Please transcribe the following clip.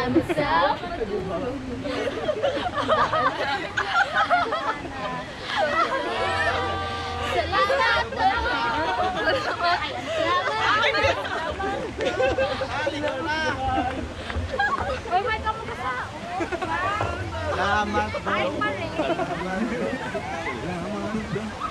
myself. Salamat! Uy, may kamu ka. Salamat. Ay, pare. Salamat.